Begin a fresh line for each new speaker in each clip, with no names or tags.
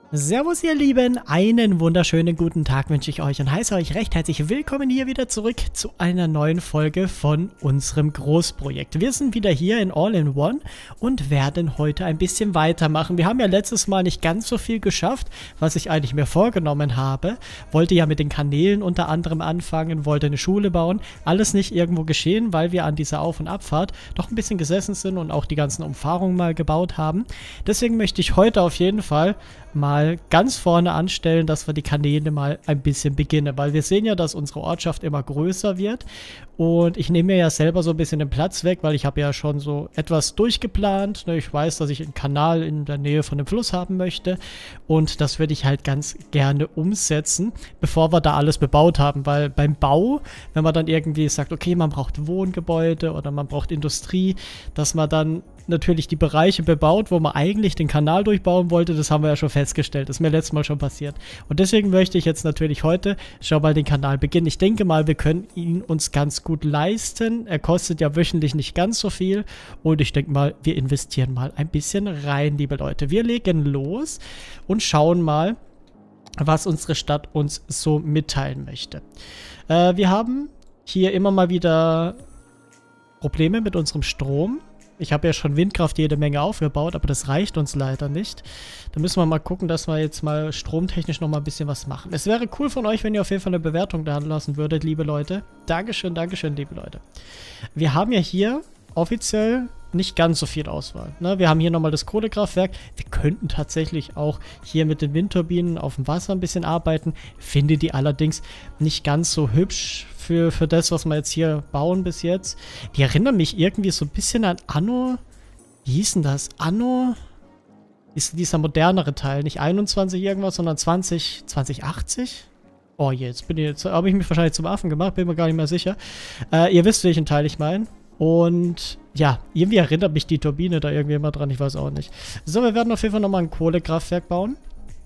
Servus ihr Lieben, einen wunderschönen guten Tag wünsche ich euch und heiße euch recht herzlich willkommen hier wieder zurück zu einer neuen Folge von unserem Großprojekt. Wir sind wieder hier in All-in-One und werden heute ein bisschen weitermachen. Wir haben ja letztes Mal nicht ganz so viel geschafft, was ich eigentlich mir vorgenommen habe. Wollte ja mit den Kanälen unter anderem anfangen, wollte eine Schule bauen. Alles nicht irgendwo geschehen, weil wir an dieser Auf- und Abfahrt doch ein bisschen gesessen sind und auch die ganzen Umfahrungen mal gebaut haben. Deswegen möchte ich heute auf jeden Fall mal ganz vorne anstellen, dass wir die Kanäle mal ein bisschen beginnen, weil wir sehen ja, dass unsere Ortschaft immer größer wird und ich nehme mir ja selber so ein bisschen den Platz weg, weil ich habe ja schon so etwas durchgeplant. Ich weiß, dass ich einen Kanal in der Nähe von dem Fluss haben möchte und das würde ich halt ganz gerne umsetzen, bevor wir da alles bebaut haben, weil beim Bau, wenn man dann irgendwie sagt, okay, man braucht Wohngebäude oder man braucht Industrie, dass man dann natürlich die Bereiche bebaut, wo man eigentlich den Kanal durchbauen wollte, das haben wir ja schon festgestellt. Das ist mir letztes Mal schon passiert. Und deswegen möchte ich jetzt natürlich heute schon mal den Kanal beginnen. Ich denke mal, wir können ihn uns ganz gut leisten. Er kostet ja wöchentlich nicht ganz so viel. Und ich denke mal, wir investieren mal ein bisschen rein, liebe Leute. Wir legen los und schauen mal, was unsere Stadt uns so mitteilen möchte. Wir haben hier immer mal wieder Probleme mit unserem Strom. Ich habe ja schon Windkraft jede Menge aufgebaut, aber das reicht uns leider nicht. Da müssen wir mal gucken, dass wir jetzt mal stromtechnisch noch mal ein bisschen was machen. Es wäre cool von euch, wenn ihr auf jeden Fall eine Bewertung da lassen würdet, liebe Leute. Dankeschön, liebe Leute. Wir haben ja hier offiziell nicht ganz so viel Auswahl. Ne? Wir haben hier nochmal das Kohlekraftwerk. Wir könnten tatsächlich auch hier mit den Windturbinen auf dem Wasser ein bisschen arbeiten. Finde die allerdings nicht ganz so hübsch für das, was wir jetzt hier bauen bis jetzt. Die erinnern mich irgendwie so ein bisschen an Anno. Wie hieß denn das? Anno ist dieser modernere Teil. Nicht 21 irgendwas, sondern 2080? Oh, jetzt habe ich mich wahrscheinlich zum Affen gemacht, bin mir gar nicht mehr sicher. Ihr wisst, welchen Teil ich meine. Und ja, irgendwie erinnert mich die Turbine da irgendwie immer dran, ich weiß auch nicht. So, wir werden auf jeden Fall nochmal ein Kohlekraftwerk bauen.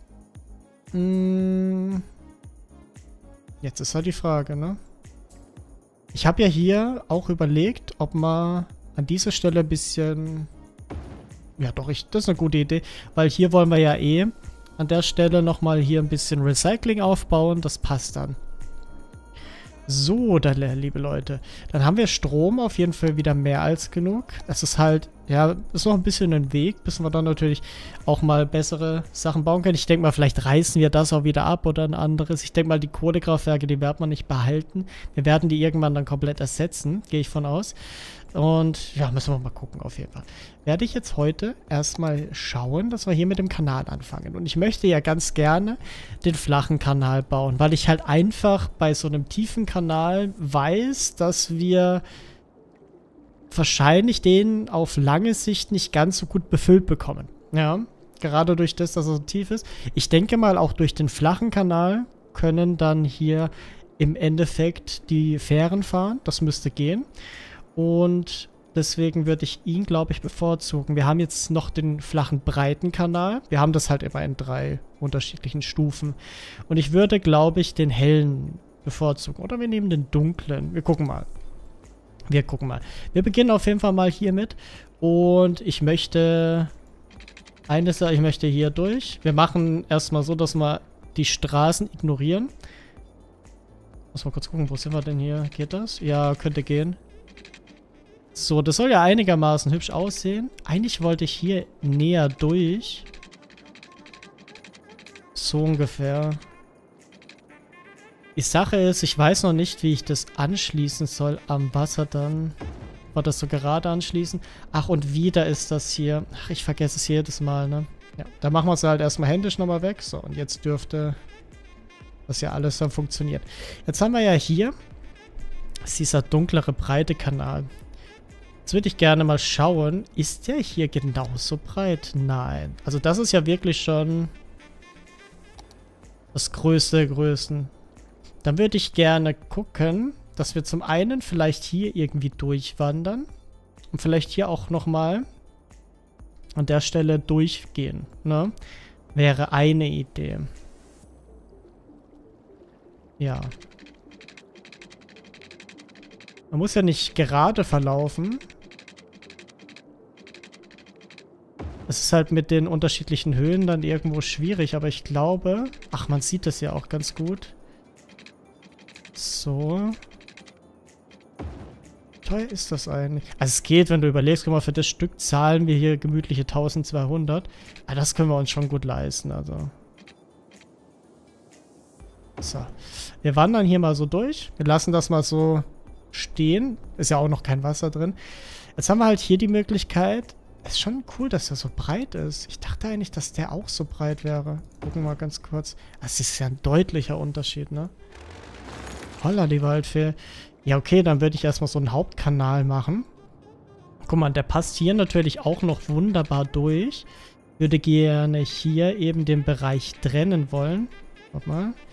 Jetzt ist halt die Frage, ne? Ich habe ja hier auch überlegt, ob man an dieser Stelle ein bisschen... Ja doch, das ist eine gute Idee, weil hier wollen wir ja an der Stelle nochmal hier ein bisschen Recycling aufbauen, das passt dann. So, liebe Leute, dann haben wir Strom auf jeden Fall wieder mehr als genug. Es ist halt, ja, ist noch ein bisschen ein Weg, bis wir dann natürlich auch mal bessere Sachen bauen können. Ich denke mal, vielleicht reißen wir das auch wieder ab oder ein anderes. Ich denke mal, die Kohlekraftwerke, die werden wir nicht behalten. Wir werden die irgendwann dann komplett ersetzen, gehe ich von aus. Und ja, müssen wir mal gucken auf jeden Fall. Werde ich jetzt heute erstmal schauen, dass wir hier mit dem Kanal anfangen. Und ich möchte ja ganz gerne den flachen Kanal bauen, weil ich halt einfach bei so einem tiefen Kanal weiß, dass wir wahrscheinlich den auf lange Sicht nicht ganz so gut befüllt bekommen. Ja, gerade durch das, dass er so tief ist. Ich denke mal, auch durch den flachen Kanal können dann hier im Endeffekt die Fähren fahren. Das müsste gehen. Und deswegen würde ich ihn, glaube ich, bevorzugen. Wir haben jetzt noch den flachen, breiten Kanal. Wir haben das halt immer in 3 unterschiedlichen Stufen. Und ich würde, glaube ich, den hellen bevorzugen. Oder wir nehmen den dunklen. Wir gucken mal. Wir beginnen auf jeden Fall mal hiermit. Und ich möchte... ich möchte hier durch. Wir machen erstmal so, dass wir die Straßen ignorieren. Muss mal kurz gucken, wo sind wir denn hier? Geht das? Ja, könnte gehen. So, das soll ja einigermaßen hübsch aussehen. Eigentlich wollte ich hier näher durch. So ungefähr. Die Sache ist, ich weiß noch nicht, wie ich das anschließen soll am Wasser dann. War das so gerade anschließen? Ach, und wieder ist das hier. Ach, ich vergesse es jedes Mal, ne? Ja, da machen wir es halt erstmal händisch nochmal weg. So, und jetzt dürfte das ja alles dann funktionieren. Jetzt haben wir ja hier dieser dunklere, breite Kanal. Jetzt würde ich gerne mal schauen, ist der hier genauso breit? Nein. Also das ist ja wirklich schon das Größte der Größen. Dann würde ich gerne gucken, dass wir zum einen vielleicht hier irgendwie durchwandern und vielleicht hier auch nochmal an der Stelle durchgehen, ne? Wäre eine Idee. Ja. Man muss ja nicht gerade verlaufen. Es ist halt mit den unterschiedlichen Höhen dann irgendwo schwierig, aber ich glaube... Ach, man sieht das ja auch ganz gut. So. Wie teuer ist das eigentlich? Also es geht, wenn du überlegst, guck mal, für das Stück zahlen wir hier gemütliche 1200. Aber das können wir uns schon gut leisten, also. So. Wir wandern hier mal so durch. Wir lassen das mal so stehen. Ist ja auch noch kein Wasser drin. Jetzt haben wir halt hier die Möglichkeit... Es ist schon cool, dass der so breit ist. Ich dachte eigentlich, dass der auch so breit wäre. Gucken wir mal ganz kurz. Das ist ja ein deutlicher Unterschied, ne? Holla, die Waldfee. Ja, okay, dann würde ich erstmal so einen Hauptkanal machen. Guck mal, der passt hier natürlich auch noch wunderbar durch. Würde gerne hier eben den Bereich trennen wollen. Warte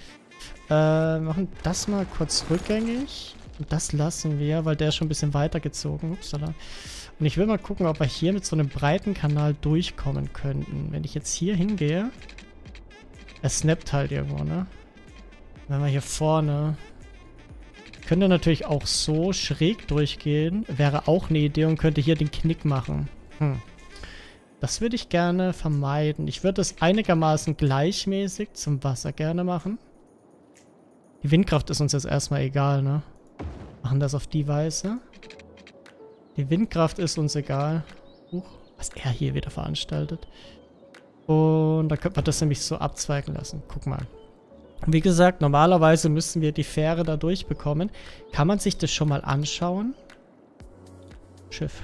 mal. Machen das mal kurz rückgängig. Und das lassen wir, weil der ist schon ein bisschen weitergezogen. Upsala. Und ich will mal gucken, ob wir hier mit so einem breiten Kanal durchkommen könnten. Wenn ich jetzt hier hingehe... Er snappt halt irgendwo, ne? Wenn wir hier vorne... Könnte natürlich auch so schräg durchgehen. Wäre auch eine Idee und könnte hier den Knick machen. Das würde ich gerne vermeiden. Ich würde es einigermaßen gleichmäßig zum Wasser gerne machen. Die Windkraft ist uns jetzt erstmal egal, ne? Machen das auf die Weise. Die Windkraft ist uns egal. Was er hier wieder veranstaltet. Und da könnte man das nämlich so abzweigen lassen. Guck mal. Wie gesagt, normalerweise müssen wir die Fähre da durchbekommen. Kann man sich das schon mal anschauen? Schiff.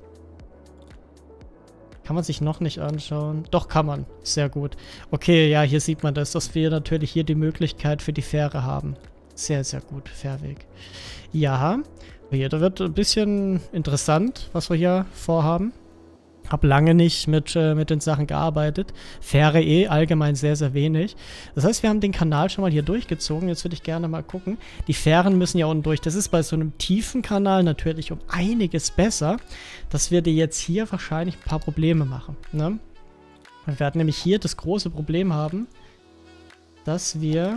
Kann man sich noch nicht anschauen? Doch, kann man. Sehr gut. Okay, ja, hier sieht man das, dass wir natürlich hier die Möglichkeit für die Fähre haben. Sehr, sehr gut. Fährweg. Ja. Hier, da wird ein bisschen interessant, was wir hier vorhaben. Hab lange nicht mit den Sachen gearbeitet. Fähre allgemein sehr, sehr wenig. Das heißt, wir haben den Kanal schon mal hier durchgezogen. Jetzt würde ich gerne mal gucken. Die Fähren müssen ja unten durch. Das ist bei so einem tiefen Kanal natürlich um einiges besser, dass wir dir jetzt hier wahrscheinlich ein paar Probleme machen. Ne? Wir werden nämlich hier das große Problem haben, dass wir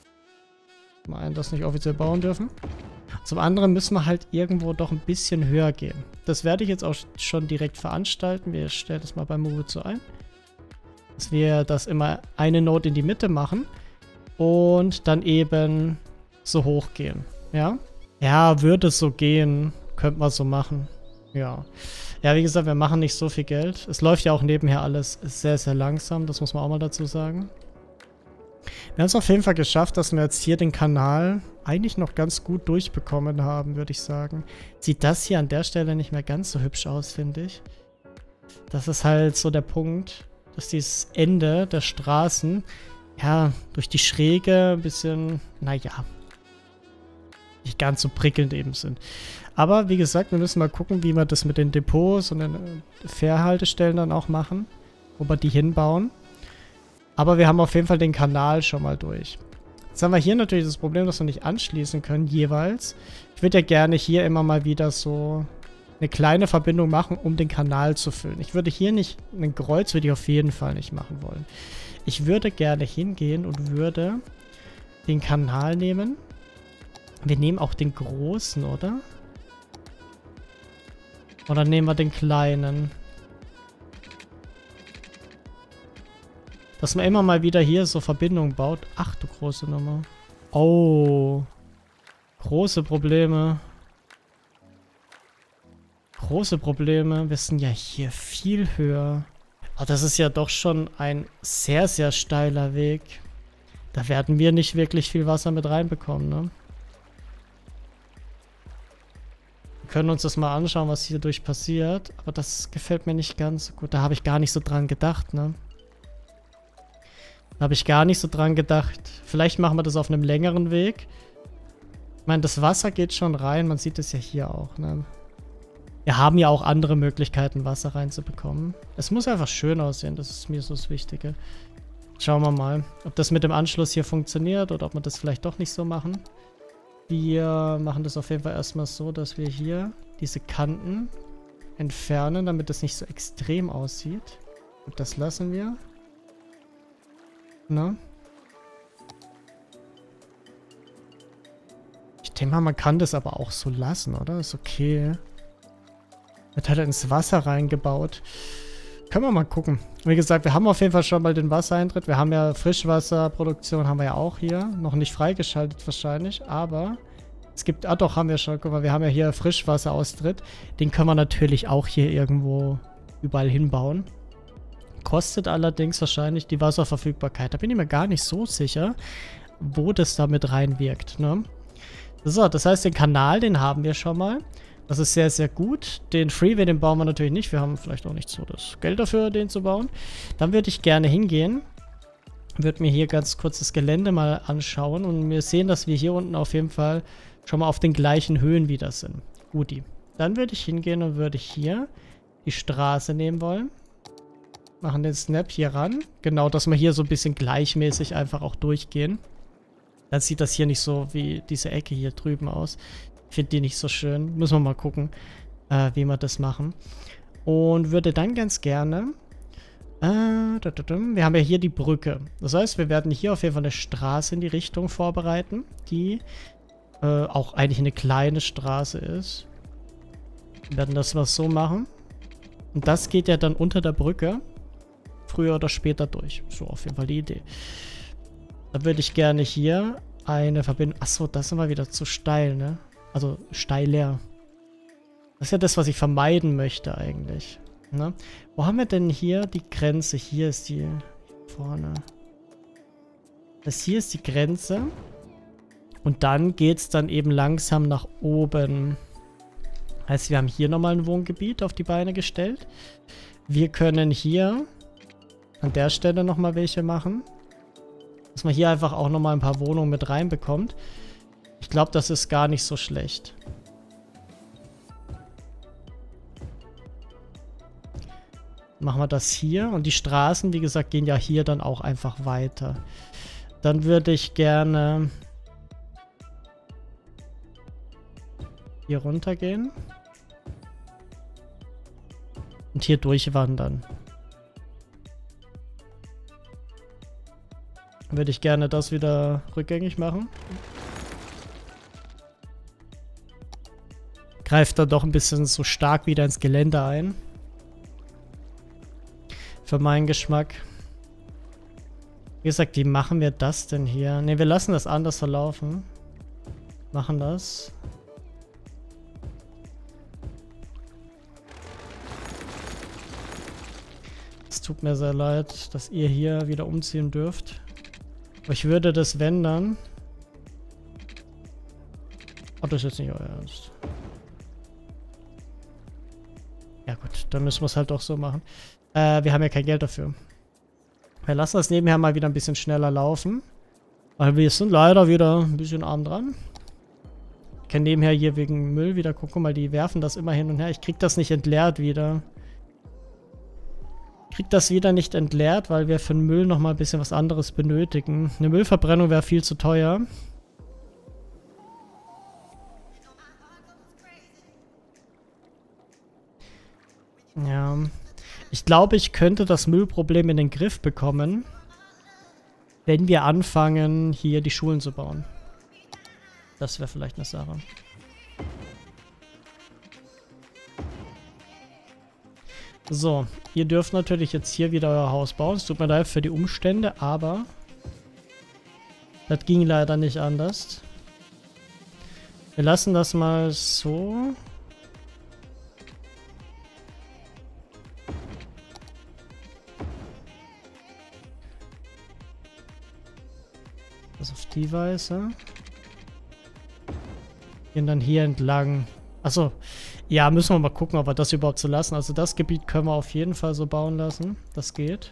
das nicht offiziell bauen dürfen. Zum anderen müssen wir halt irgendwo doch ein bisschen höher gehen. Das werde ich jetzt auch schon direkt veranstalten. Wir stellen das mal bei Move so ein. Dass wir das immer eine Node in die Mitte machen und dann eben so hoch gehen. Ja? Ja, würde es so gehen. Könnte man so machen. Ja. Ja, wie gesagt, wir machen nicht so viel Geld. Es läuft ja auch nebenher alles sehr, sehr langsam. Das muss man auch mal dazu sagen. Wir haben es auf jeden Fall geschafft, dass wir jetzt hier den Kanal eigentlich noch ganz gut durchbekommen haben, würde ich sagen. Sieht das hier an der Stelle nicht mehr ganz so hübsch aus, finde ich. Das ist halt so der Punkt, dass dieses Ende der Straßen, ja, durch die Schräge ein bisschen, naja, nicht ganz so prickelnd eben sind. Aber wie gesagt, wir müssen mal gucken, wie wir das mit den Depots und den Fährhaltestellen dann auch machen, wo wir die hinbauen. Aber wir haben auf jeden Fall den Kanal schon mal durch. Jetzt haben wir hier natürlich das Problem, dass wir nicht anschließen können, jeweils. Ich würde ja gerne hier immer mal wieder so eine kleine Verbindung machen, um den Kanal zu füllen. Ich würde hier nicht, einen Kreuz würde ich auf jeden Fall nicht machen wollen. Ich würde gerne hingehen und würde den Kanal nehmen. Wir nehmen auch den großen, oder? Oder nehmen wir den kleinen? Dass man immer mal wieder hier so Verbindungen baut. Ach du große Nummer. Oh. Große Probleme. Große Probleme. Wir sind ja hier viel höher. Aber das ist ja doch schon ein sehr, sehr steiler Weg. Da werden wir nicht wirklich viel Wasser mit reinbekommen, ne? Wir können uns das mal anschauen, was hier durch passiert. Aber das gefällt mir nicht ganz so gut. Da habe ich gar nicht so dran gedacht, ne? Da habe ich gar nicht so dran gedacht. Vielleicht machen wir das auf einem längeren Weg. Ich meine, das Wasser geht schon rein. Man sieht es ja hier auch, ne? Wir haben ja auch andere Möglichkeiten, Wasser reinzubekommen. Es muss einfach schön aussehen. Das ist mir so das Wichtige. Schauen wir mal, ob das mit dem Anschluss hier funktioniert oder ob wir das vielleicht doch nicht so machen. Wir machen das auf jeden Fall erstmal so, dass wir hier diese Kanten entfernen, damit es nicht so extrem aussieht. Und das lassen wir. Na? Ich denke mal, man kann das aber auch so lassen, oder? Ist okay. Wird halt ins Wasser reingebaut. Können wir mal gucken. Wie gesagt, wir haben auf jeden Fall schon mal den Wassereintritt. Wir haben ja Frischwasserproduktion, haben wir ja auch hier. Noch nicht freigeschaltet wahrscheinlich, aber es gibt, ah doch, haben wir schon. Guck mal, wir haben ja hier Frischwasseraustritt. Den können wir natürlich auch hier irgendwo überall hinbauen. Kostet allerdings wahrscheinlich die Wasserverfügbarkeit. Da bin ich mir gar nicht so sicher, wo das da mit reinwirkt, ne? So, das heißt, den Kanal, den haben wir schon mal. Das ist sehr, sehr gut. Den Freeway, den bauen wir natürlich nicht. Wir haben vielleicht auch nicht so das Geld dafür, den zu bauen. Dann würde ich gerne hingehen. Würde mir hier ganz kurz das Gelände mal anschauen. Und wir sehen, dass wir hier unten auf jeden Fall schon mal auf den gleichen Höhen wieder sind. Guti. Dann würde ich hingehen und würde hier die Straße nehmen wollen. Machen den Snap hier ran. Genau, dass wir hier so ein bisschen gleichmäßig einfach auch durchgehen. Dann sieht das hier nicht so wie diese Ecke hier drüben aus. Ich finde die nicht so schön. Müssen wir mal gucken, wie wir das machen. Und würde dann ganz gerne... wir haben ja hier die Brücke. Das heißt, wir werden hier auf jeden Fall eine Straße in die Richtung vorbereiten, die auch eigentlich eine kleine Straße ist. Wir werden das mal so machen. Und das geht ja dann unter der Brücke früher oder später durch. So, auf jeden Fall die Idee. Da würde ich gerne hier eine Verbindung... Achso, das ist immer wieder zu steil, ne? Also steiler. Das ist ja das, was ich vermeiden möchte eigentlich. Ne? Wo haben wir denn hier die Grenze? Hier ist die vorne. Das hier ist die Grenze. Und dann geht es dann eben langsam nach oben. Heißt, wir haben hier nochmal ein Wohngebiet auf die Beine gestellt. Wir können hier an der Stelle nochmal welche machen. Dass man hier einfach auch nochmal ein paar Wohnungen mit reinbekommt. Ich glaube, das ist gar nicht so schlecht. Machen wir das hier. Und die Straßen, wie gesagt, gehen ja hier dann auch einfach weiter. Dann würde ich gerne hier runter gehen. Und hier durchwandern. Würde ich gerne das wieder rückgängig machen. Greift dann doch ein bisschen so stark wieder ins Gelände ein. Für meinen Geschmack. Wie gesagt, wie machen wir das denn hier? Ne, wir lassen das anders verlaufen. Machen das. Es tut mir sehr leid, dass ihr hier wieder umziehen dürft. Aber ich würde das, wenn dann... Oh, das ist jetzt nicht euer Ernst. Ja gut, dann müssen wir es halt doch so machen. Wir haben ja kein Geld dafür. Wir lassen das nebenher mal wieder ein bisschen schneller laufen. Weil wir sind leider wieder ein bisschen arm dran. Ich kann nebenher hier wegen Müll wieder gucken, weil die werfen das immer hin und her. Ich krieg das nicht entleert wieder. Ich krieg das wieder nicht entleert, weil wir für den Müll nochmal ein bisschen was anderes benötigen. Eine Müllverbrennung wäre viel zu teuer. Ja. Ich glaube, ich könnte das Müllproblem in den Griff bekommen, wenn wir anfangen, hier die Schulen zu bauen. Das wäre vielleicht eine Sache. So, ihr dürft natürlich jetzt hier wieder euer Haus bauen. Es tut mir leid für die Umstände, aber das ging leider nicht anders. Wir lassen das mal so. Das auf die Weise. Gehen dann hier entlang. Achso. Ja, müssen wir mal gucken, ob wir das überhaupt so lassen. Also das Gebiet können wir auf jeden Fall so bauen lassen. Das geht.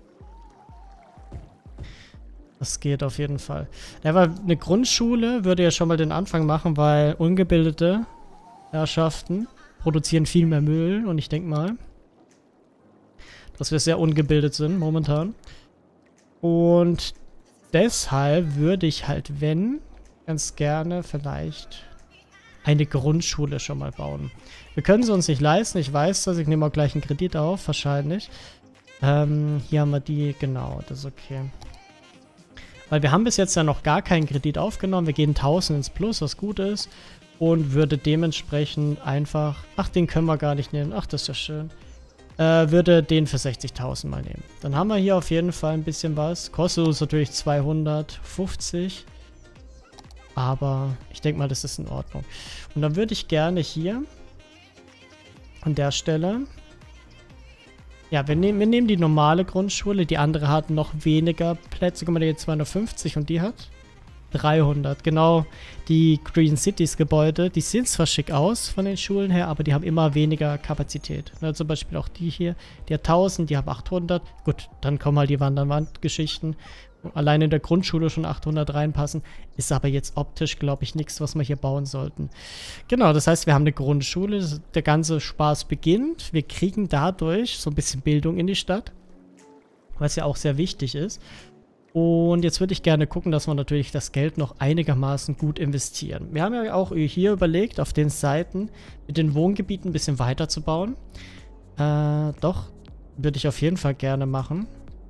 Das geht auf jeden Fall. Ja, weil eine Grundschule würde ja schon mal den Anfang machen, weil ungebildete Herrschaften produzieren viel mehr Müll. Und ich denke mal, dass wir sehr ungebildet sind momentan. Und deshalb würde ich halt, wenn, ganz gerne vielleicht eine Grundschule schon mal bauen. Wir können sie uns nicht leisten, ich weiß das, ich nehme auch gleich einen Kredit auf, wahrscheinlich. Hier haben wir die, genau, das ist okay. Weil wir haben bis jetzt ja noch gar keinen Kredit aufgenommen, wir gehen 1000 ins Plus, was gut ist. Und würde dementsprechend einfach, ach, den können wir gar nicht nehmen, ach, das ist ja schön. würde den für 60.000 mal nehmen. Dann haben wir hier auf jeden Fall ein bisschen was. Kostet uns natürlich 250. Aber ich denke mal, das ist in Ordnung. Und dann würde ich gerne hier an der Stelle... Ja, wir nehmen die normale Grundschule. Die andere hat noch weniger Plätze. Guck mal, die hat 250 und die hat 300. Genau, die Green Cities Gebäude, die sehen zwar schick aus von den Schulen her, aber die haben immer weniger Kapazität. Ne, zum Beispiel auch die hier, die hat 1000, die haben 800. Gut, dann kommen halt die Wand-an-Wand-Geschichten. Allein in der Grundschule schon 800 reinpassen. Ist aber jetzt optisch, glaube ich, nichts, was wir hier bauen sollten. Genau, das heißt, wir haben eine Grundschule. Der ganze Spaß beginnt. Wir kriegen dadurch so ein bisschen Bildung in die Stadt. Was ja auch sehr wichtig ist. Und jetzt würde ich gerne gucken, dass wir natürlich das Geld noch einigermaßen gut investieren. Wir haben ja auch hier überlegt, auf den Seiten mit den Wohngebieten ein bisschen weiter zu bauen. Doch, würde ich auf jeden Fall gerne machen.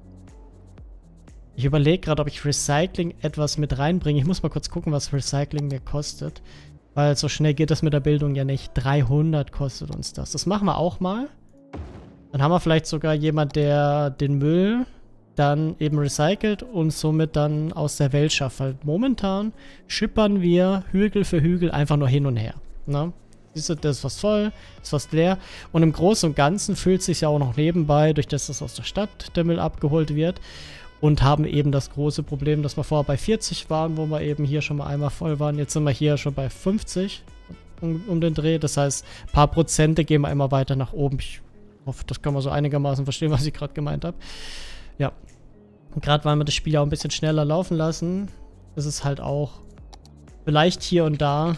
Ich überlege gerade, ob ich Recycling etwas mit reinbringe. Ich muss mal kurz gucken, was Recycling mir kostet. Weil so schnell geht das mit der Bildung ja nicht. 300 kostet uns das. Das machen wir auch mal. Dann haben wir vielleicht sogar jemand, der den Müll dann eben recycelt und somit dann aus der Welt schafft. Weil momentan schippern wir Hügel für Hügel einfach nur hin und her. Ne? Siehst du, das ist was voll, das ist was leer. Und im Großen und Ganzen fühlt es sich ja auch noch nebenbei, durch das aus der Stadt der Müll abgeholt wird. Und haben eben das große Problem, dass wir vorher bei 40 waren, wo wir eben hier schon mal einmal voll waren. Jetzt sind wir hier schon bei 50 um den Dreh. Das heißt, ein paar Prozente gehen wir immer weiter nach oben. Ich hoffe, das kann man so einigermaßen verstehen, was ich gerade gemeint habe. Ja. Und gerade weil wir das Spiel auch ein bisschen schneller laufen lassen, ist es halt auch vielleicht hier und da,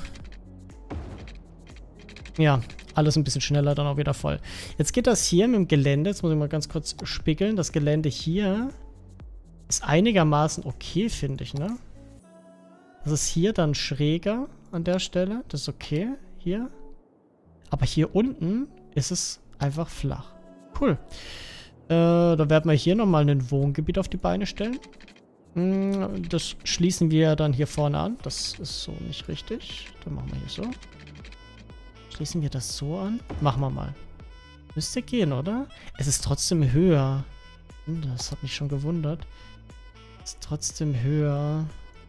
ja, alles ein bisschen schneller dann auch wieder voll. Jetzt geht das hier mit dem Gelände. Jetzt muss ich mal ganz kurz spiegeln. Das Gelände hier ist einigermaßen okay, finde ich, ne? Das ist hier dann schräger an der Stelle. Das ist okay, hier. Aber hier unten ist es einfach flach. Cool. Da werden wir hier nochmal ein Wohngebiet auf die Beine stellen. Das schließen wir dann hier vorne an. Das ist so nicht richtig. Dann machen wir hier so. Schließen wir das so an? Machen wir mal. Müsste gehen, oder? Es ist trotzdem höher. Das hat mich schon gewundert. Ist trotzdem höher.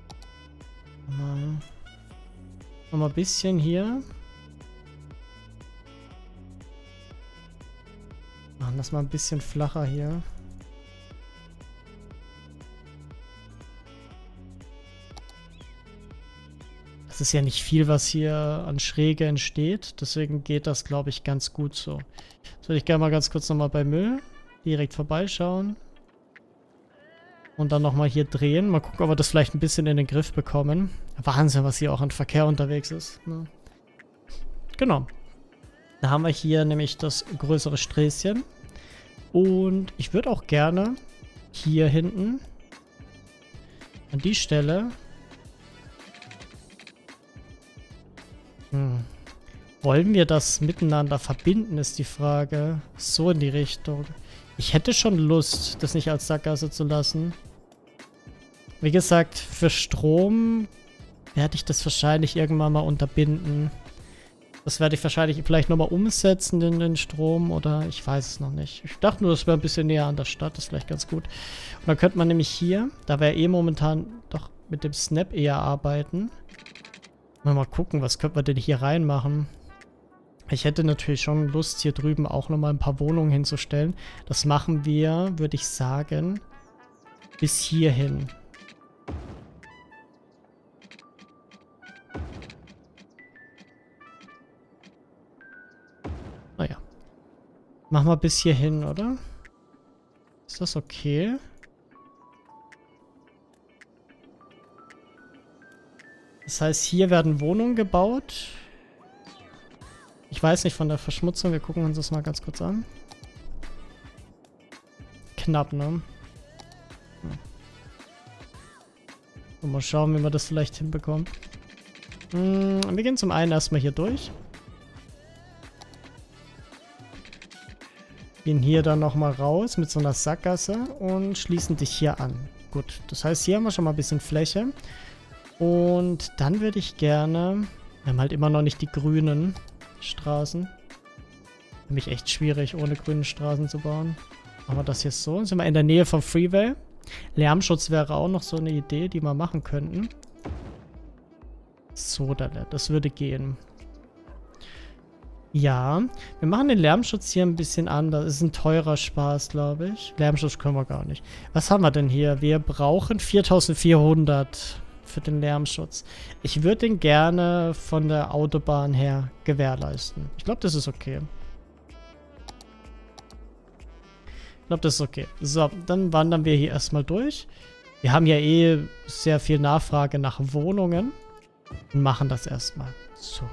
Mal ein bisschen hier. Machen das mal ein bisschen flacher hier. Das ist ja nicht viel, was hier an Schräge entsteht. Deswegen geht das, glaube ich, ganz gut so. Jetzt würde ich gerne mal ganz kurz nochmal bei Müll direkt vorbeischauen. Und dann nochmal hier drehen. Mal gucken, ob wir das vielleicht ein bisschen in den Griff bekommen. Wahnsinn, was hier auch an Verkehr unterwegs ist. Ne? Genau. Da haben wir hier nämlich das größere Sträßchen. Und ich würde auch gerne hier hinten an die Stelle... Wollen wir das miteinander verbinden, ist die Frage. So in die Richtung. Ich hätte schon Lust, das nicht als Sackgasse zu lassen. Wie gesagt, für Strom werde ich das wahrscheinlich irgendwann mal unterbinden. Das werde ich wahrscheinlich vielleicht nochmal umsetzen in den Strom oder ich weiß es noch nicht. Ich dachte nur, das wäre ein bisschen näher an der Stadt, das ist vielleicht ganz gut. Und dann könnte man nämlich hier, da wir eh momentan doch mit dem Snap eher arbeiten. Mal gucken, was könnte man denn hier reinmachen. Ich hätte natürlich schon Lust, hier drüben auch nochmal ein paar Wohnungen hinzustellen. Das machen wir, würde ich sagen, bis hierhin. Naja. Machen wir bis hierhin, oder? Ist das okay? Das heißt, hier werden Wohnungen gebaut. Ich weiß nicht von der Verschmutzung. Wir gucken uns das mal ganz kurz an. Knapp, ne? Ja. Mal schauen, wie wir das vielleicht hinbekommen. Wir gehen zum einen erstmal hier durch. Gehen hier dann nochmal raus mit so einer Sackgasse und schließen dich hier an. Gut, das heißt, hier haben wir schon mal ein bisschen Fläche. Und dann würde ich gerne, wir haben halt immer noch nicht die grünen Straßen. Wir Nämlich echt schwierig, ohne grüne Straßen zu bauen. Machen wir das hier so. Dann sind wir in der Nähe vom Freeway. Lärmschutz wäre auch noch so eine Idee, die wir machen könnten. So, das würde gehen. Ja, wir machen den Lärmschutz hier ein bisschen anders. Das ist ein teurer Spaß, glaube ich. Lärmschutz können wir gar nicht. Was haben wir denn hier? Wir brauchen 4400 für den Lärmschutz. Ich würde den gerne von der Autobahn her gewährleisten. Ich glaube, das ist okay. Ich glaube, das ist okay. So, dann wandern wir hier erstmal durch. Wir haben ja eh sehr viel Nachfrage nach Wohnungen. Und machen das erstmal. So.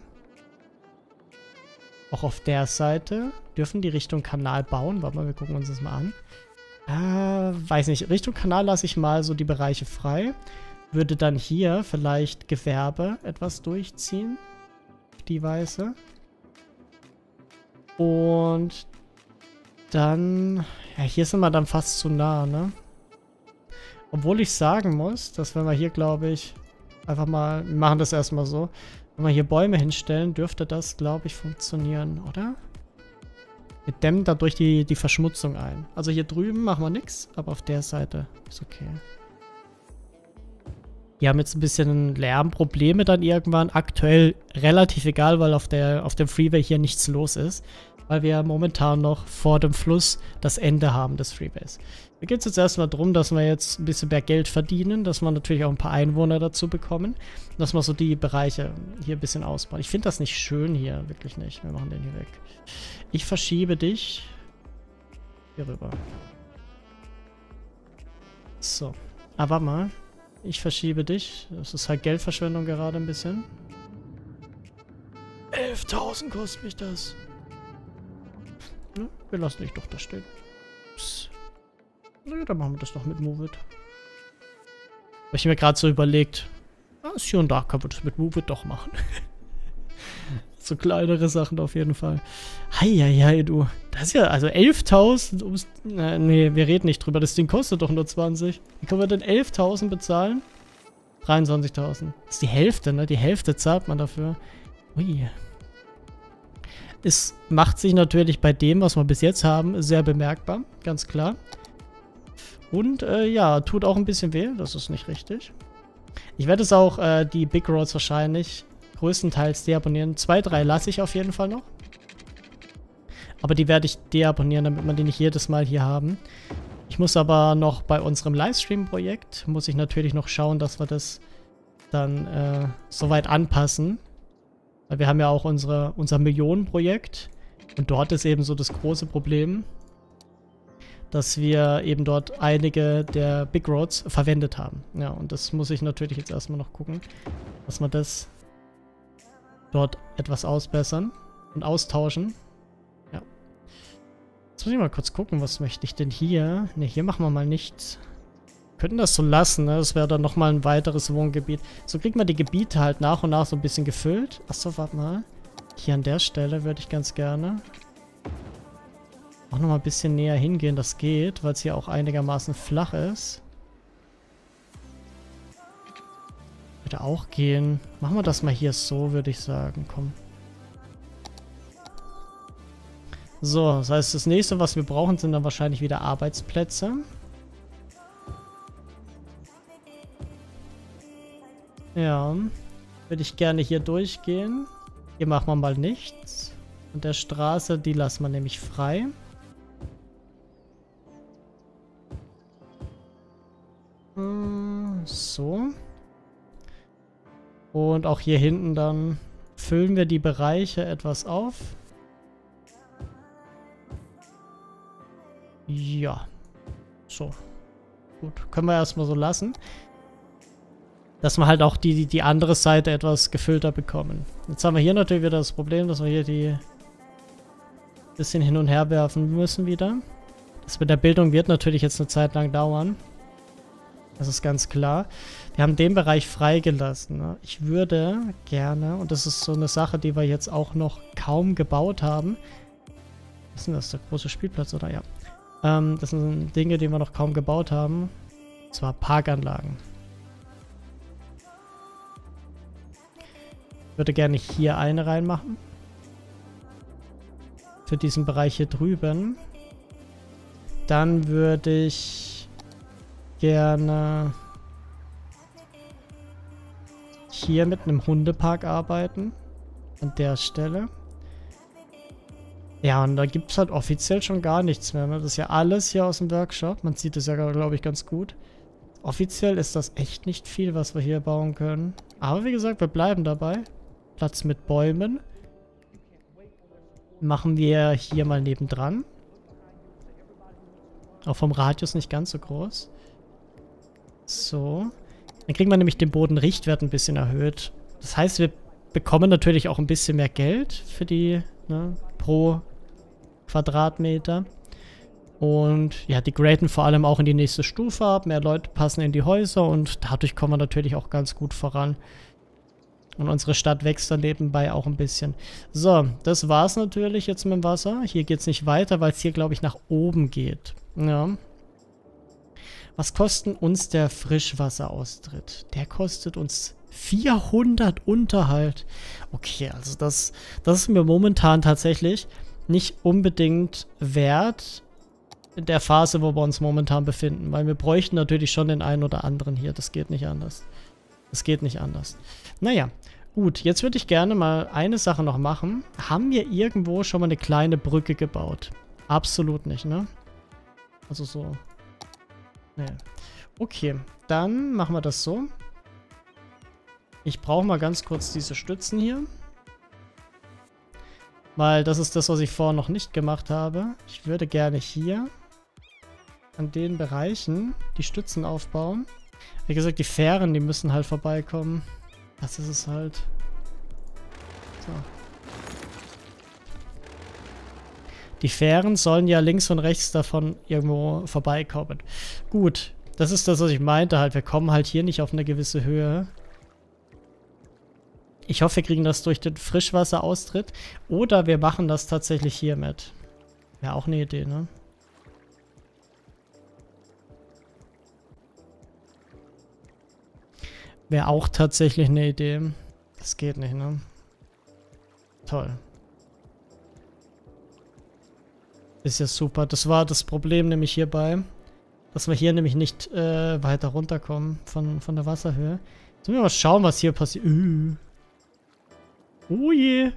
Auch auf der Seite. Dürfen die Richtung Kanal bauen? Warte mal, wir gucken uns das mal an. Weiß nicht. Richtung Kanal lasse ich mal so die Bereiche frei. Würde dann hier vielleicht Gewerbe etwas durchziehen. Auf die Weise. Und dann... Ja, hier sind wir dann fast zu nah, ne? Obwohl ich sagen muss, dass wenn wir hier, glaube ich, einfach mal... Wir machen das erstmal so. Wenn wir hier Bäume hinstellen, dürfte das, glaube ich, funktionieren, oder? Wir dämmen dadurch die Verschmutzung ein. Also hier drüben machen wir nichts, aber auf der Seite ist okay. Die haben jetzt ein bisschen Lärmprobleme dann irgendwann. Aktuell relativ egal, weil auf dem Freeway hier nichts los ist. Weil wir momentan noch vor dem Fluss das Ende haben des Freeways. Mir geht es jetzt erstmal darum, dass wir jetzt ein bisschen mehr Geld verdienen, dass wir natürlich auch ein paar Einwohner dazu bekommen. Dass wir so die Bereiche hier ein bisschen ausbauen. Ich finde das nicht schön hier, wirklich nicht. Wir machen den hier weg. Ich verschiebe dich hier rüber. So, aber mal. Ich verschiebe dich. Das ist halt Geldverschwendung gerade ein bisschen. 11.000 kostet mich das. Ja, wir lassen dich doch da stehen. Psst. Na, dann machen wir das doch mit Move It. Weil ich mir gerade so überlegt, ist hier und da kann man das mit Move It doch machen. So kleinere Sachen auf jeden Fall. Heieiei, du. Das ist ja, also 11.000 nee, wir reden nicht drüber. Das Ding kostet doch nur 20. Wie können wir denn 11.000 bezahlen? 23.000. Das ist die Hälfte, ne? Die Hälfte zahlt man dafür. Ui. Es macht sich natürlich bei dem, was wir bis jetzt haben, sehr bemerkbar. Ganz klar. Und, ja, tut auch ein bisschen weh. Das ist nicht richtig. Ich werde es auch, die Big Roads wahrscheinlich größtenteils deabonnieren. 2, 3 lasse ich auf jeden Fall noch. Aber die werde ich deabonnieren, damit wir die nicht jedes Mal hier haben. Ich muss aber noch bei unserem Livestream-Projekt, muss ich natürlich noch schauen, dass wir das dann soweit anpassen. Weil wir haben ja auch unser Millionenprojekt. Und dort ist eben so das große Problem, dass wir eben dort einige der Big Roads verwendet haben. Ja, und das muss ich natürlich jetzt erstmal noch gucken, dass wir das dort etwas ausbessern und austauschen. Ja. Jetzt muss ich mal kurz gucken, was möchte ich denn hier? Ne, hier machen wir mal nichts. Wir könnten das so lassen, ne? Das wäre dann nochmal ein weiteres Wohngebiet. So kriegt man die Gebiete halt nach und nach so ein bisschen gefüllt. Achso, warte mal. Hier an der Stelle würde ich ganz gerne auch nochmal ein bisschen näher hingehen. Das geht, weil es hier auch einigermaßen flach ist. Würde auch gehen. Machen wir das mal hier so, würde ich sagen. Komm. So, das heißt, das nächste, was wir brauchen, sind dann wahrscheinlich wieder Arbeitsplätze. Ja. Würde ich gerne hier durchgehen. Hier machen wir mal nichts. Und der Straße, die lassen wir nämlich frei. So. Und auch hier hinten dann füllen wir die Bereiche etwas auf. Ja. So. Gut. Können wir erstmal so lassen. Dass wir halt auch die andere Seite etwas gefüllter bekommen. Jetzt haben wir hier natürlich wieder das Problem, dass wir hier die bisschen hin und her werfen müssen wieder. Das mit der Bildung wird natürlich jetzt eine Zeit lang dauern. Das ist ganz klar. Wir haben den Bereich freigelassen. Ne? Ich würde gerne, und das ist so eine Sache, die wir jetzt auch noch kaum gebaut haben. Was ist denn das? Der große Spielplatz, oder? Ja. Das sind Dinge, die wir noch kaum gebaut haben. Und zwar Parkanlagen. Ich würde gerne hier eine reinmachen. Für diesen Bereich hier drüben. Dann würde ich gerne hier mit einem Hundepark arbeiten. An der Stelle. Ja, und da gibt es halt offiziell schon gar nichts mehr. Ne? Das ist ja alles hier aus dem Workshop. Man sieht es ja, glaube ich, ganz gut. Offiziell ist das echt nicht viel, was wir hier bauen können. Aber wie gesagt, wir bleiben dabei. Platz mit Bäumen. Machen wir hier mal nebendran. Auch vom Radius nicht ganz so groß. So. Dann kriegen wir nämlich den Bodenrichtwert ein bisschen erhöht. Das heißt, wir bekommen natürlich auch ein bisschen mehr Geld für die, ne, pro Quadratmeter. Und ja, die graden vor allem auch in die nächste Stufe ab. Mehr Leute passen in die Häuser und dadurch kommen wir natürlich auch ganz gut voran. Und unsere Stadt wächst dann nebenbei auch ein bisschen. So, das war's natürlich jetzt mit dem Wasser. Hier geht's nicht weiter, weil es hier, glaube ich, nach oben geht. Ja. Was kostet uns der Frischwasseraustritt? Der kostet uns 400 Unterhalt. Okay, also das ist mir momentan tatsächlich nicht unbedingt wert in der Phase, wo wir uns momentan befinden. Weil wir bräuchten natürlich schon den einen oder anderen hier. Das geht nicht anders. Das geht nicht anders. Naja, gut. Jetzt würde ich gerne mal eine Sache noch machen. Haben wir irgendwo schon mal eine kleine Brücke gebaut? Absolut nicht, ne? Also so. Nee. Okay, dann machen wir das so. Ich brauche mal ganz kurz diese Stützen hier. Weil das ist das, was ich vorher noch nicht gemacht habe. Ich würde gerne hier an den Bereichen die Stützen aufbauen. Wie gesagt, die Fähren, die müssen halt vorbeikommen. Das ist es halt. So. Die Fähren sollen ja links und rechts davon irgendwo vorbeikommen. Gut, das ist das, was ich meinte halt. Wir kommen halt hier nicht auf eine gewisse Höhe. Ich hoffe, wir kriegen das durch den Frischwasseraustritt. Oder wir machen das tatsächlich hiermit. Wäre auch eine Idee, ne? Wäre auch tatsächlich eine Idee. Das geht nicht, ne? Toll. Ist ja super. Das war das Problem nämlich hierbei. Dass wir hier nämlich nicht weiter runterkommen von der Wasserhöhe. Jetzt müssen wir mal schauen, was hier passiert. Oh je.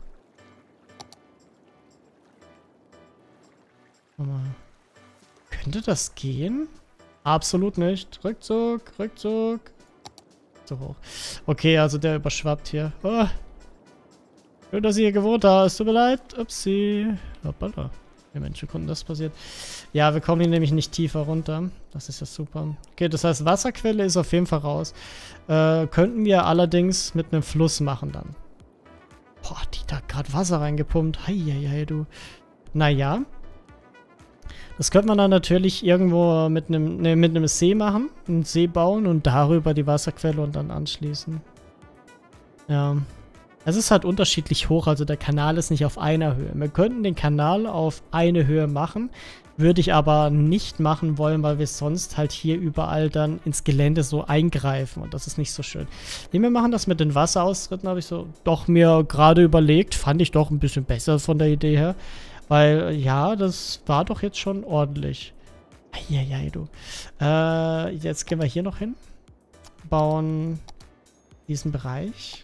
Mal. Könnte das gehen? Absolut nicht. Rückzug, Rückzug. So hoch. Okay, also der überschwappt hier. Oh. Schön, dass ihr hier gewohnt habt. Es tut mir leid. Upsi. Hoppala. Wie Menschen konnten das passiert. Ja, wir kommen hier nämlich nicht tiefer runter. Das ist ja super. Okay, das heißt, Wasserquelle ist auf jeden Fall raus. Könnten wir allerdings mit einem Fluss machen dann. Boah, die da gerade Wasser reingepumpt. Heieiei, du. Naja. Das könnte man dann natürlich irgendwo mit einem See machen. Einen See bauen und darüber die Wasserquelle und dann anschließen. Ja. Es ist halt unterschiedlich hoch, also der Kanal ist nicht auf einer Höhe. Wir könnten den Kanal auf eine Höhe machen, würde ich aber nicht machen wollen, weil wir sonst halt hier überall dann ins Gelände so eingreifen und das ist nicht so schön. Nee, wir machen das mit den Wasseraustritten, habe ich so doch mir gerade überlegt, fand ich doch ein bisschen besser von der Idee her, weil ja, das war doch jetzt schon ordentlich. Eieiei, du. Jetzt gehen wir hier noch hin, bauen diesen Bereich.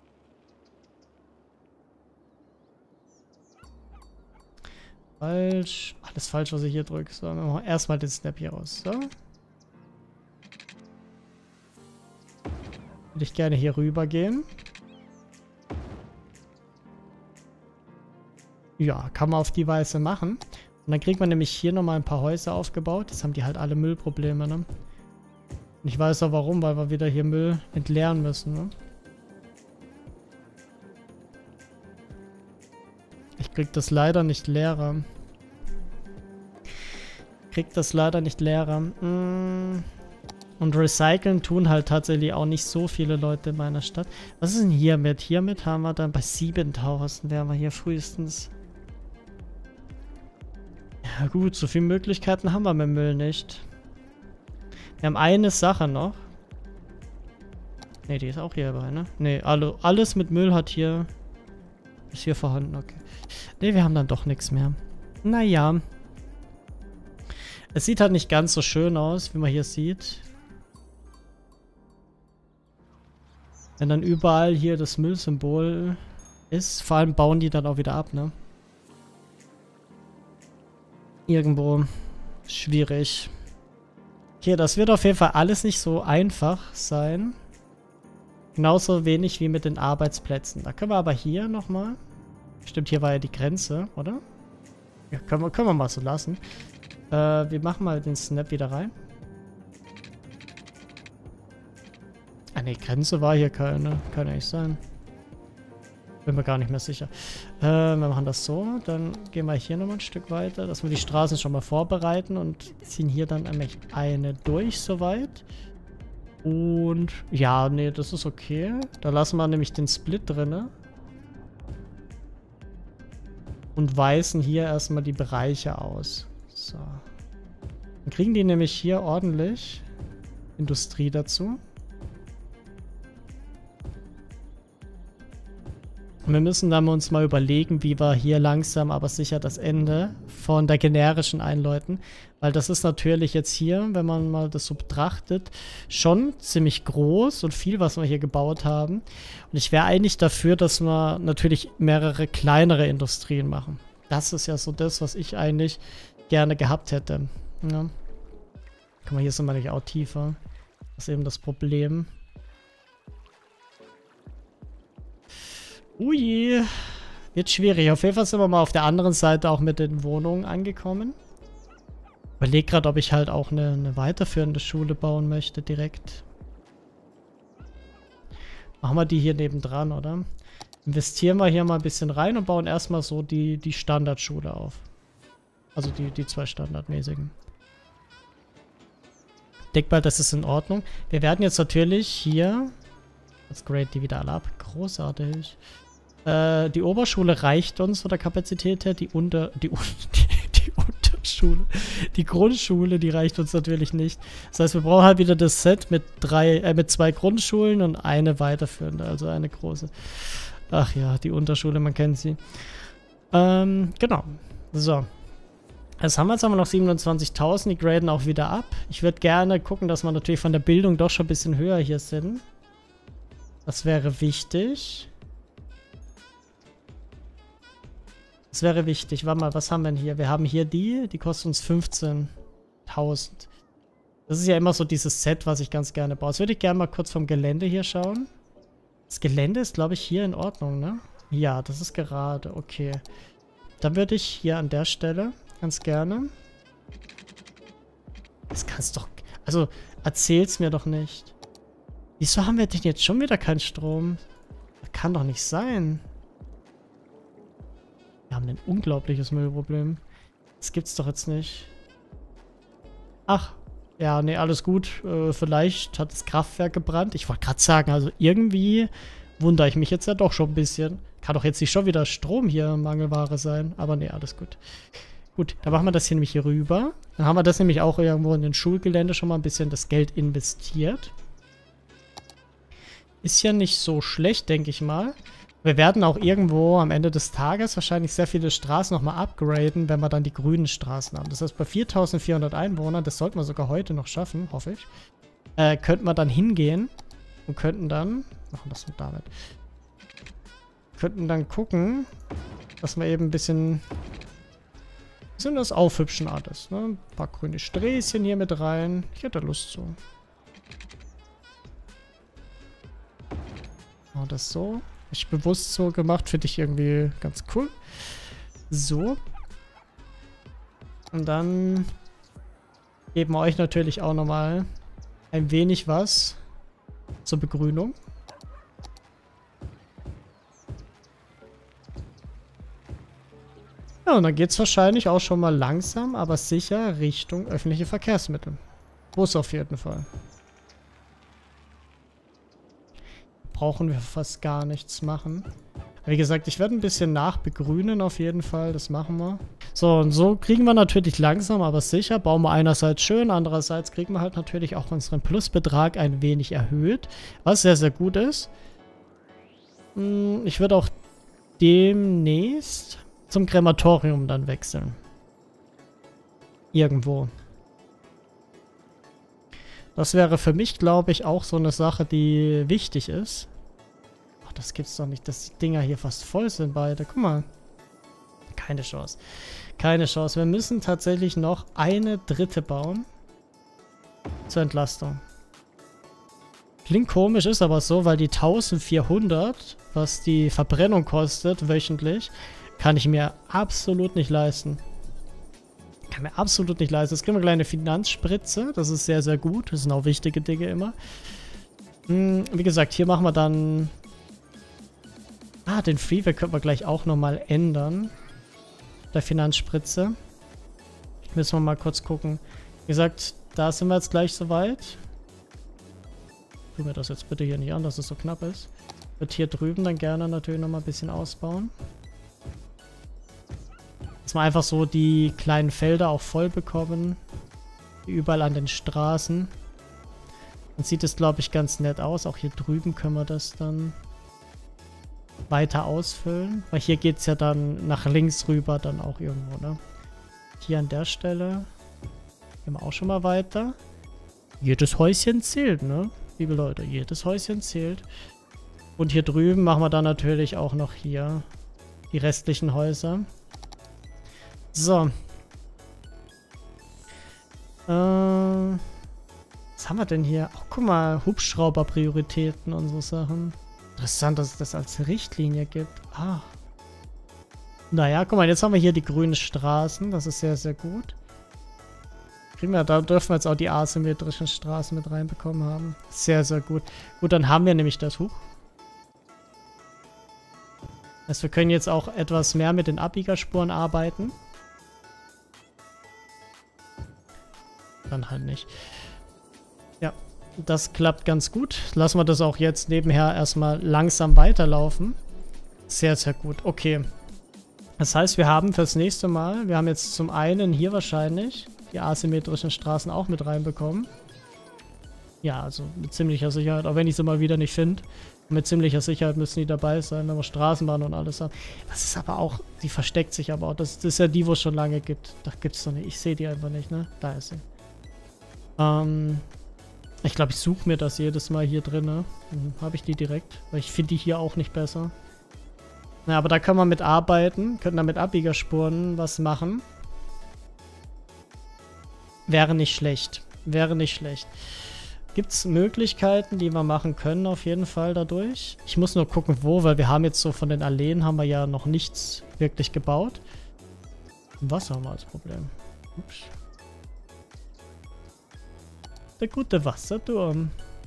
Falsch. Alles falsch, was ich hier drücke. So, wir machen erstmal den Snap hier raus. So. Würde ich gerne hier rüber gehen. Ja, kann man auf die Weise machen. Und dann kriegt man nämlich hier nochmal ein paar Häuser aufgebaut. Jetzt haben die halt alle Müllprobleme, ne? Und ich weiß auch warum, weil wir wieder hier Müll entleeren müssen, ne? Ich krieg das leider nicht leerer. Und recyceln tun halt tatsächlich auch nicht so viele Leute in meiner Stadt. Was ist denn hiermit? Hiermit haben wir dann bei 7000 wären wir hier frühestens. Ja gut, so viele Möglichkeiten haben wir mit Müll nicht. Wir haben eine Sache noch. Ne, die ist auch hier dabei, ne? Ne, alles mit Müll hat hier... Ist hier vorhanden, okay. Ne, wir haben dann doch nichts mehr. Naja. Es sieht halt nicht ganz so schön aus, wie man hier sieht. Wenn dann überall hier das Müllsymbol ist. Vor allem bauen die dann auch wieder ab, ne? Irgendwo schwierig. Okay, das wird auf jeden Fall alles nicht so einfach sein. Genauso wenig wie mit den Arbeitsplätzen. Da können wir aber hier nochmal... Stimmt, hier war ja die Grenze, oder? Ja, können wir mal so lassen. Wir machen mal den Snap wieder rein. Ah ne, Grenze war hier keine. Kann ja nicht sein. Bin mir gar nicht mehr sicher. Wir machen das so. Dann gehen wir hier nochmal ein Stück weiter, dass wir die Straßen schon mal vorbereiten und ziehen hier dann eine durch soweit. Und ja, nee, das ist okay. Da lassen wir nämlich den Split drinne. Und weisen hier erstmal die Bereiche aus. So. Dann kriegen die nämlich hier ordentlich Industrie dazu. Und wir müssen dann uns mal überlegen, wie wir hier langsam aber sicher das Ende von der generischen einläuten. Weil das ist natürlich jetzt hier, wenn man mal das so betrachtet, schon ziemlich groß und viel, was wir hier gebaut haben. Und ich wäre eigentlich dafür, dass wir natürlich mehrere kleinere Industrien machen. Das ist ja so das, was ich eigentlich gerne gehabt hätte. Ja. Guck mal, hier sind wir nicht auch tiefer. Das ist eben das Problem. Ui, wird schwierig. Auf jeden Fall sind wir mal auf der anderen Seite auch mit den Wohnungen angekommen. Überlege gerade, ob ich halt auch eine weiterführende Schule bauen möchte direkt. Machen wir die hier nebendran, oder? Investieren wir hier mal ein bisschen rein und bauen erstmal so die Standardschule auf. Also die zwei standardmäßigen. Denkbar, das ist in Ordnung. Wir werden jetzt natürlich hier... Jetzt grade die wieder alle ab. Großartig. Die Oberschule reicht uns von der Kapazität her. Die Unterschule. Die Grundschule, die reicht uns natürlich nicht. Das heißt, wir brauchen halt wieder das Set mit zwei Grundschulen und eine weiterführende, also eine große. Ach ja, die Unterschule, man kennt sie. Genau. So. Jetzt haben wir noch 27.000, die graden auch wieder ab. Ich würde gerne gucken, dass wir natürlich von der Bildung doch schon ein bisschen höher hier sind. Das wäre wichtig. Das wäre wichtig. Warte mal, was haben wir denn hier? Wir haben hier die kostet uns 15.000. Das ist ja immer so dieses Set, was ich ganz gerne baue. Jetzt würde ich gerne mal kurz vom Gelände hier schauen. Das Gelände ist, glaube ich, hier in Ordnung, ne? Ja, das ist gerade. Okay. Dann würde ich hier an der Stelle ganz gerne... Das kannst doch... Also, erzähl's mir doch nicht. Wieso haben wir denn jetzt schon wieder keinen Strom? Das kann doch nicht sein. Wir haben ein unglaubliches Müllproblem. Das gibt's doch jetzt nicht. Ach, ja, nee, alles gut. Vielleicht hat das Kraftwerk gebrannt. Ich wollte gerade sagen, also irgendwie wundere ich mich jetzt ja doch schon ein bisschen. Kann doch jetzt nicht schon wieder Strom hier Mangelware sein. Aber nee, alles gut. Gut, dann machen wir das hier nämlich hier rüber. Dann haben wir das nämlich auch irgendwo in den Schulgelände schon mal ein bisschen das Geld investiert. Ist ja nicht so schlecht, denke ich mal. Wir werden auch irgendwo am Ende des Tages wahrscheinlich sehr viele Straßen nochmal upgraden, wenn wir dann die grünen Straßen haben. Das heißt, bei 4.400 Einwohnern, das sollten wir sogar heute noch schaffen, hoffe ich, könnten wir dann hingehen und könnten dann, machen wir das mit damit, könnten dann gucken, dass wir eben ein bisschen das aufhübschen alles. Ne? Ein paar grüne Sträßchen hier mit rein. Ich hätte Lust zu. Oh, das so. Ich bewusst so gemacht, finde ich irgendwie ganz cool. So. Und dann geben wir euch natürlich auch nochmal ein wenig was zur Begrünung. Ja, und dann geht es wahrscheinlich auch schon mal langsam, aber sicher Richtung öffentliche Verkehrsmittel. Bus auf jeden Fall. Brauchen wir fast gar nichts machen. Wie gesagt, ich werde ein bisschen nachbegrünen auf jeden Fall. Das machen wir. So, und so kriegen wir natürlich langsam, aber sicher. Bauen wir einerseits schön, andererseits kriegen wir halt natürlich auch unseren Plusbetrag ein wenig erhöht. Was sehr, sehr gut ist. Ich würde auch demnächst... zum Krematorium dann wechseln. Irgendwo. Das wäre für mich, glaube ich, auch so eine Sache, die wichtig ist. Ach, das gibt's doch nicht, dass die Dinger hier fast voll sind beide. Guck mal. Keine Chance. Keine Chance. Wir müssen tatsächlich noch eine dritte bauen. Zur Entlastung. Klingt komisch, ist aber so, weil die 1400, was die Verbrennung kostet, wöchentlich, kann ich mir absolut nicht leisten. Kann mir absolut nicht leisten. Jetzt kriegen wir eine kleine Finanzspritze. Das ist sehr, sehr gut. Das sind auch wichtige Dinge immer. Wie gesagt, hier machen wir dann... Ah, den Freeway können wir gleich auch nochmal ändern. Der Finanzspritze. Müssen wir mal kurz gucken. Wie gesagt, da sind wir jetzt gleich soweit. Tu mir das jetzt bitte hier nicht an, dass es so knapp ist. Wird hier drüben dann gerne natürlich nochmal ein bisschen ausbauen. Dass wir einfach so die kleinen Felder auch voll bekommen. Überall an den Straßen. Dann sieht es, glaube ich, ganz nett aus. Auch hier drüben können wir das dann weiter ausfüllen. Weil hier geht es ja dann nach links rüber dann auch irgendwo, ne? Hier an der Stelle gehen wir auch schon mal weiter. Jedes Häuschen zählt, ne? Liebe Leute, jedes Häuschen zählt. Und hier drüben machen wir dann natürlich auch noch hier die restlichen Häuser. So. Was haben wir denn hier? Ach, guck mal, Hubschrauber-Prioritäten und so Sachen. Interessant, dass es das als Richtlinie gibt. Ah. Naja, guck mal, jetzt haben wir hier die grünen Straßen. Das ist sehr, sehr gut. Da dürfen wir jetzt auch die asymmetrischen Straßen mit reinbekommen haben. Sehr, sehr gut. Gut, dann haben wir nämlich das Huch. Also wir können jetzt auch etwas mehr mit den Abbiegerspuren arbeiten. Dann halt nicht. Ja, das klappt ganz gut. Lassen wir das auch jetzt nebenher erstmal langsam weiterlaufen. Sehr, sehr gut. Okay. Das heißt, wir haben fürs nächste Mal, wir haben jetzt zum einen hier wahrscheinlich die asymmetrischen Straßen auch mit reinbekommen. Ja, also mit ziemlicher Sicherheit, auch wenn ich sie mal wieder nicht finde. Mit ziemlicher Sicherheit müssen die dabei sein, wenn wir Straßenbahn und alles haben. Das ist aber auch, die versteckt sich aber auch. Das ist ja die, wo es schon lange gibt. Da gibt es doch nicht. Ich sehe die einfach nicht, ne? Da ist sie. Ich glaube, ich suche mir das jedes Mal hier drin, ne? Dann habe ich die direkt. Weil ich finde die hier auch nicht besser. Na, aber da kann man mit arbeiten. Können da mit Abbiegerspuren was machen. Wäre nicht schlecht. Wäre nicht schlecht. Gibt es Möglichkeiten, die wir machen können, auf jeden Fall dadurch. Ich muss nur gucken, wo, weil wir haben jetzt so von den Alleen haben wir ja noch nichts wirklich gebaut. Wasser haben wir als Problem. Ups. Der gute Wasserturm.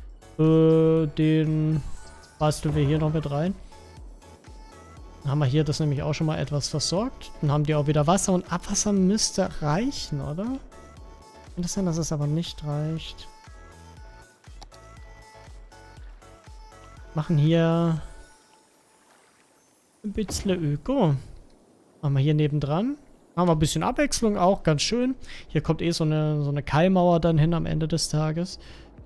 Den basteln wir hier noch mit rein. Dann haben wir hier das nämlich auch schon mal etwas versorgt. Dann haben die auch wieder Wasser und Abwasser müsste reichen, oder? Kann das sein, dass es aber nicht reicht? Machen hier ein bisschen Öko. Machen wir hier nebendran. Haben wir ein bisschen Abwechslung auch, ganz schön. Hier kommt eh so eine Keilmauer dann hin am Ende des Tages.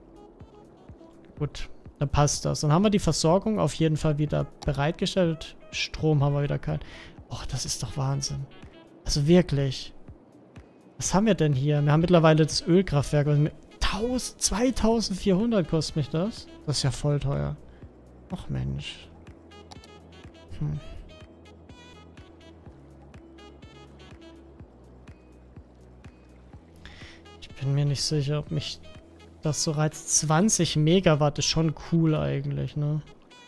Gut, dann passt das. Dann haben wir die Versorgung auf jeden Fall wieder bereitgestellt. Strom haben wir wieder keinen. Och, das ist doch Wahnsinn. Also wirklich. Was haben wir denn hier? Wir haben mittlerweile das Ölkraftwerk. 2400 kostet mich das. Das ist ja voll teuer. Ach Mensch. Ich bin mir nicht sicher, ob mich das so reizt. 20 Megawatt ist schon cool eigentlich, ne?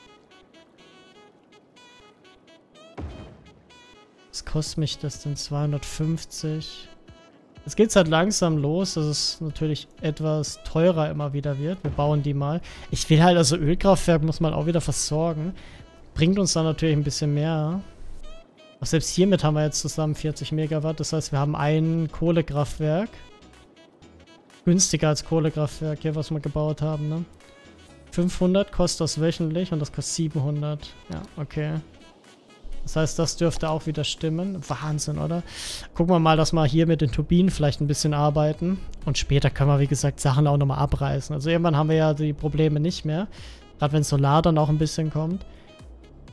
Was kostet mich das denn? 250? Jetzt geht es halt langsam los, dass es natürlich etwas teurer immer wieder wird. Wir bauen die mal. Ich will halt, also Ölkraftwerk muss man auch wieder versorgen. Bringt uns dann natürlich ein bisschen mehr. Aber selbst hiermit haben wir jetzt zusammen 40 Megawatt. Das heißt, wir haben ein Kohlekraftwerk. Günstiger als Kohlekraftwerk hier, was wir gebaut haben, ne? 500 kostet das wöchentlich und das kostet 700. Ja, okay. Das heißt, das dürfte auch wieder stimmen. Wahnsinn, oder? Gucken wir mal, dass wir hier mit den Turbinen vielleicht ein bisschen arbeiten. Und später können wir, wie gesagt, Sachen auch nochmal abreißen. Also irgendwann haben wir ja die Probleme nicht mehr. Gerade wenn Solar dann auch ein bisschen kommt.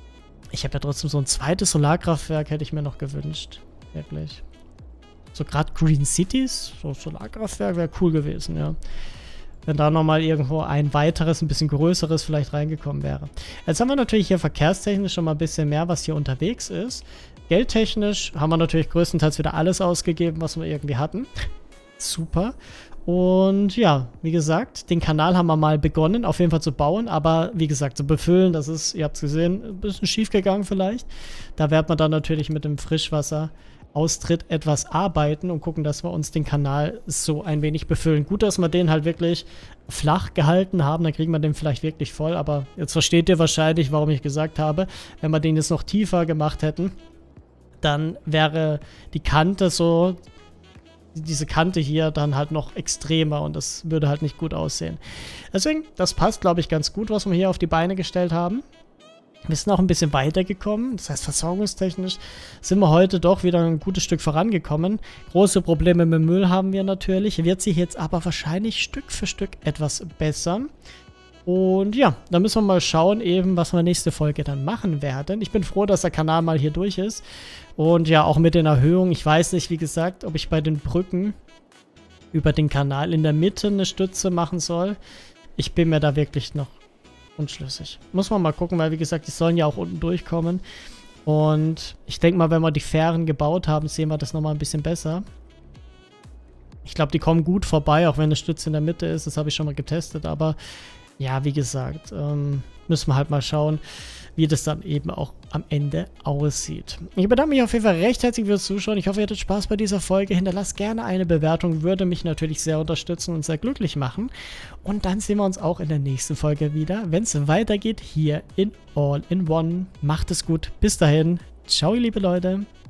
Ich habe ja trotzdem so ein zweites Solarkraftwerk, hätte ich mir noch gewünscht. Wirklich. So gerade Green Cities, so Solarkraftwerk wäre cool gewesen, ja. Wenn da nochmal irgendwo ein weiteres, ein bisschen größeres vielleicht reingekommen wäre. Jetzt haben wir natürlich hier verkehrstechnisch schon mal ein bisschen mehr, was hier unterwegs ist. Geldtechnisch haben wir natürlich größtenteils wieder alles ausgegeben, was wir irgendwie hatten. Super. Und ja, wie gesagt, den Kanal haben wir mal begonnen, auf jeden Fall zu bauen, aber wie gesagt, zu befüllen, das ist, ihr habt es gesehen, ein bisschen schief gegangen vielleicht. Da wird man dann natürlich mit dem Frischwasseraustritt etwas arbeiten und gucken, dass wir uns den Kanal so ein wenig befüllen. Gut, dass wir den halt wirklich flach gehalten haben, dann kriegen wir den vielleicht wirklich voll, aber jetzt versteht ihr wahrscheinlich, warum ich gesagt habe, wenn wir den jetzt noch tiefer gemacht hätten, dann wäre die Kante so, diese Kante hier dann halt noch extremer und das würde halt nicht gut aussehen. Deswegen, das passt, glaube ich, ganz gut, was wir hier auf die Beine gestellt haben. Wir sind auch ein bisschen weitergekommen, das heißt versorgungstechnisch sind wir heute doch wieder ein gutes Stück vorangekommen. Große Probleme mit Müll haben wir natürlich, wird sich jetzt aber wahrscheinlich Stück für Stück etwas bessern. Und ja, da müssen wir mal schauen eben, was wir nächste Folge dann machen werden. Ich bin froh, dass der Kanal mal hier durch ist. Und ja, auch mit den Erhöhungen. Ich weiß nicht, wie gesagt, ob ich bei den Brücken über den Kanal in der Mitte eine Stütze machen soll. Ich bin mir da wirklich noch unschlüssig. Muss man mal gucken, weil wie gesagt, die sollen ja auch unten durchkommen. Und ich denke mal, wenn wir die Fähren gebaut haben, sehen wir das nochmal ein bisschen besser. Ich glaube, die kommen gut vorbei, auch wenn eine Stütze in der Mitte ist. Das habe ich schon mal getestet, aber ja, wie gesagt, müssen wir halt mal schauen, wie das dann eben auch am Ende aussieht. Ich bedanke mich auf jeden Fall recht herzlich fürs Zuschauen. Ich hoffe, ihr hattet Spaß bei dieser Folge. Hinterlasst gerne eine Bewertung, würde mich natürlich sehr unterstützen und sehr glücklich machen. Und dann sehen wir uns auch in der nächsten Folge wieder, wenn es weitergeht hier in All-in-One. Macht es gut. Bis dahin. Ciao, liebe Leute.